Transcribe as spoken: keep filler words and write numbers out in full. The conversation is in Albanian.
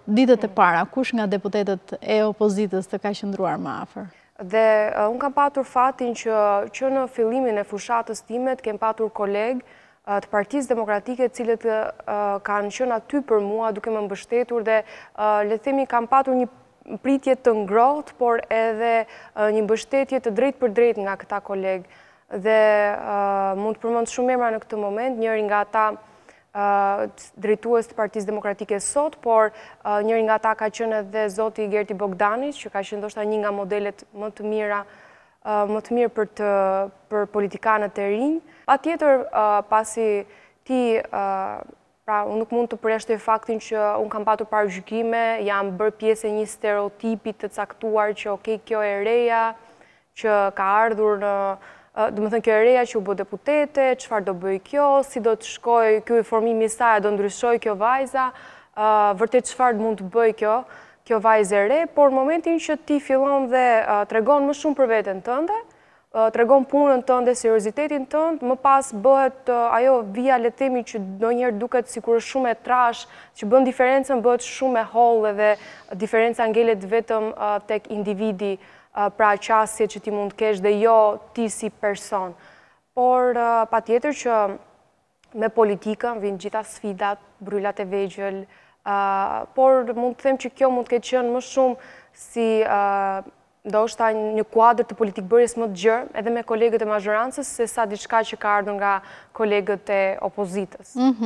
ditët e para, kush nga deputetët e opozitës të ka qëndruar më afër? Dhe unë kam patur fatin që që në fillimin e fushatës timet kem patur kolegë të Partisë Demokratike cilët kanë qenë aty për mua duke më mbështetur dhe le të themi kam patur një pritje të ngrohtë, por edhe një mbështetje të drejtë për drejtë nga këta kolegë. Dhe mund të përmend shumë emra në këtë moment, njëri nga ata drejtues të Partisë Demokratike sot, por njëri nga ata ka qenë edhe zoti Gerti Bogdani, që ka qenë ndoshta një nga modelet më të mira më të mirë për të për politikanët e rinj. Patjetër pasi ti pra unë nuk mund të përjashtoj faktin që unë kam patur paragjykime, jam bërë pjesë e një stereotipi të caktuar që okay, kjo e reja që ka ardhur në do të thënë kjo e reja që u bë deputete, çfarë do bëj kjo, si do të shkoj ky formimi i saj, do ndryshoj kjo vajza, vërtet çfarë mund të bëj kjo, kjo vajzë e re, por momentin që ti fillon dhe tregon më shumë për veten tënde, tregon punën tënde, seriozitetin tënd, më pas bëhet ajo vija le të themi që ndonjëherë duket sikur është shumë e trash, që bën diferencën, bëhet shumë e hollë dhe diferenca ngelet vetëm tek individi, pra qasje që ti mund të kesh dhe jo ti si person. Por patjetër që me politikën vijnë gjitha sfidat, bryllat e vegjël, por mund të them që kjo mund të ketë qenë më shumë si ndoshta një kuadër të politikbërjes më të gjerë edhe me kolegët e mazhorancës se sa diçka që ka ardhur nga kolegët e opozitës.